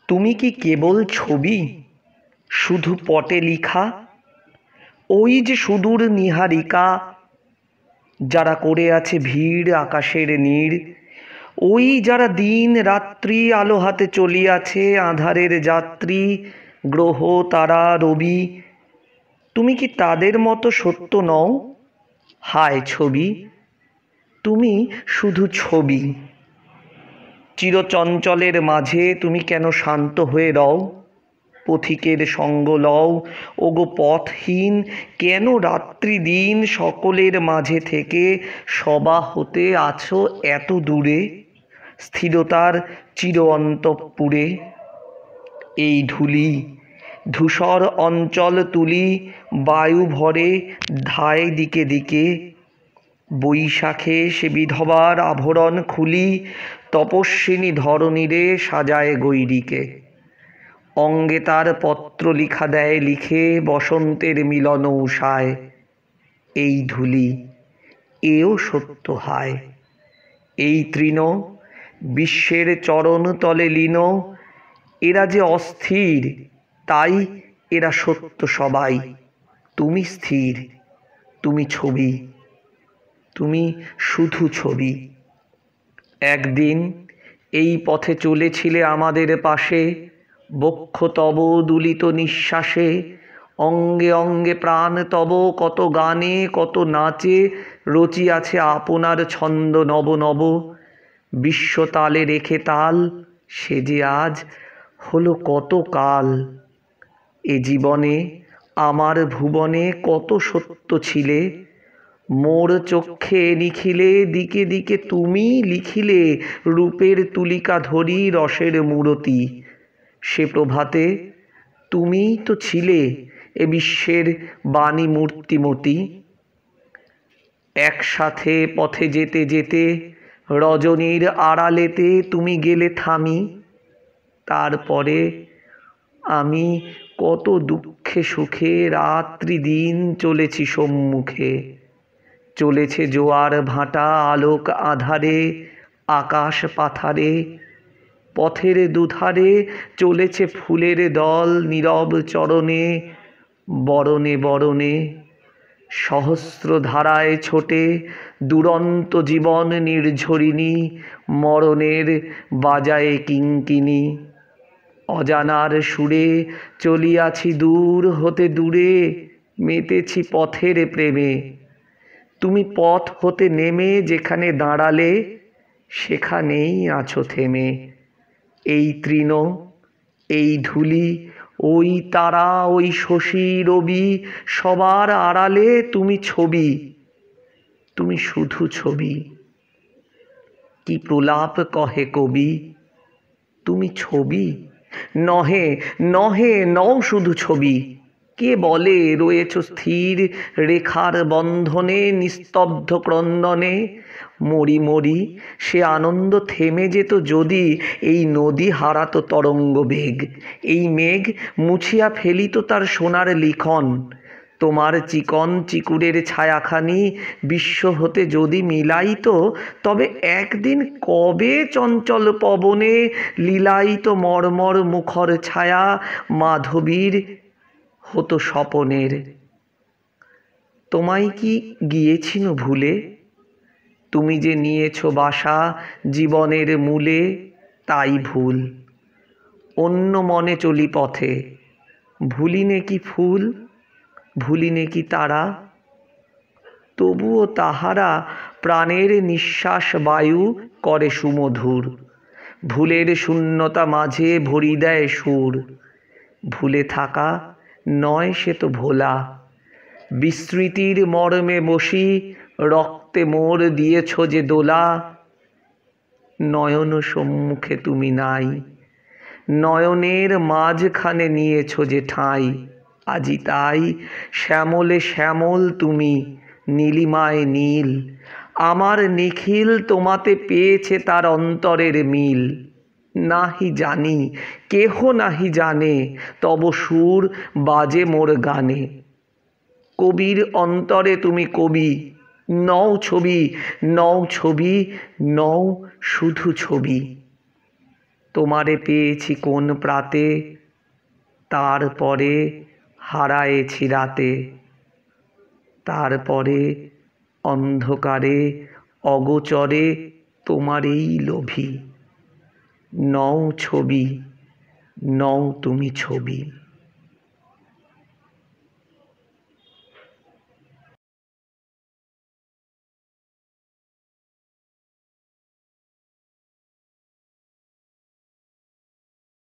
তুমি কি কেবল ছবি, শুধু পটে লিখা? ওই যে সুদূর নীহারিকা, যারা করে আছে ভিড় আকাশের নীড়, ওই যারা দিন রাত্রি আলো হাতে চলিয়াছে, আঁধারের যাত্রী, গ্রহ তারা রবি। তুমি কি তাদের মতো সত্য নও? হায় ছবি, তুমি শুধু ছবি। চিরচঞ্চলের মাঝে তুমি কেন শান্ত হয়ে রও? পথিকের সঙ্গ লও, ওগো পথহীন, কেন রাত্রি দিন সকলের মাঝে থেকে সবা হতে আছো এত দূরে, স্থিরতার চির অন্তঃপুরে? এই ধূলি ধূসর অঞ্চল তুলি, বায়ু ভরে ধায় দিকে দিকে, বৈশাখে সে বিধবার আভরণ খুলি, তপস্বিনী ধরণীরে সাজায় গৈরিকে। অঙ্গে তার পত্র লিখা দেয় লিখে, বসন্তের মিলন উষায়। এই ধূলি, এও সত্য হায়। এই তৃণ বিশ্বের চরণ তলে লীন, এরা যে অস্থির, তাই এরা সত্য সবাই। তুমি স্থির, তুমি ছবি, তুমি শুধু ছবি। একদিন এই পথে চলেছিলে আমাদের পাশে, বক্ষ তব দুলিত নিঃশ্বাসে, অঙ্গে অঙ্গে প্রাণ তব কত গানে কত নাচে রচিয়াছে আপনার ছন্দ নব নব। বিশ্বতালে রেখে তাল, সে যে আজ হলো কত কাল। এ জীবনে আমার ভুবনে কত সত্য ছিলে, মোর চক্ষে নিখিলে দিকে দিকে তুমি লিখিলে রূপের তুলিকা ধরি রসের মূরতি। সে প্রভাতে তুমিই তো ছিলে এ বিশ্বের বাণী মূর্তিমতী। একসাথে পথে যেতে যেতে রজনীর আড়ালেতে তুমি গেলে থামি। তারপরে আমি কত দুঃখে সুখে রাত্রি দিন চলেছি সম্মুখে। চলেছে জোয়ার ভাটা আলোক আধারে, আকাশ পাথারে, পথের দুধারে চলেছে ফুলের দল নীরব চরণে, বরণে বরণে। সহস্র ধারায় ছোটে দুরন্ত জীবন নির্ঝরিণী, মরণের বাজায়ে কিঙ্কিণী। অজানার সুরে চলিয়াছি দূর হতে দূরে, মেতেছি পথের প্রেমে। তুমি পথ হতে নেমে যেখানে দাঁড়ালে, সেখানেই আছো থেমে। এই তৃণ, এই ধূলি, ওই তারা, ওই শশী রবি, সবার আড়ালে তুমি ছবি, তুমি শুধু ছবি। কি প্রলাপ কহে কবি, তুমি ছবি নহে, নহে নও শুধু ছবি। কে বলে রয়েছ স্থির রেখার বন্ধনে, নিস্তব্ধ ক্রন্দনে? মরি মরি, সে আনন্দ থেমে যেত যদি এই নদী হারাতো তরঙ্গ বেগ, এই মেঘ মুছিয়া ফেলিত তার সোনার লিখন। তোমার চিকন চিকুরের ছায়াখানি বিশ্ব হতে যদি মিলাইত, তবে একদিন কবে চঞ্চল পবনে লীলায়িত মর্মর মুখর ছায়া মাধবীর হতো স্বপনের। তোমায় কি গিয়েছিল ভুলে? তুমি যে নিয়েছ বাসা জীবনের মূলে, তাই ভুল। অন্য মনে চলি পথে, ভুলিনে কি ফুল, ভুলিনে কি তারা? তবুও তাহারা প্রাণের নিঃশ্বাস বায়ু করে সুমধুর, ভুলের শূন্যতা মাঝে ভরি দেয় সুর। ভুলে থাকা নয় সে তো ভোলা, বিস্মৃতির মর্মে বসি রক্তে মোর দিয়েছ যে দোলা। নয়ন সম্মুখে তুমি নাই, নয়নের মাঝখানে নিয়েছ যে ঠাঁই। আজি তাই শ্যামলে শ্যামল তুমি, নীলিমায় নীল, আমার নিখিল তোমাতে পেয়েছে তার অন্তরের মিল। নাহি জানি, কেহ নাহি জানে, তব সুর বাজে মোর গানে। কবির অন্তরে তুমি কবি, নও ছবি, নও ছবি, নও শুধু ছবি। তোমারে পেয়েছি কোন প্রাতে, তারপরে হারায়েছি রাতে। তারপরে অন্ধকারে অগোচরে তোমারই লোভী। নও ছবি, নও তুমি ছবি।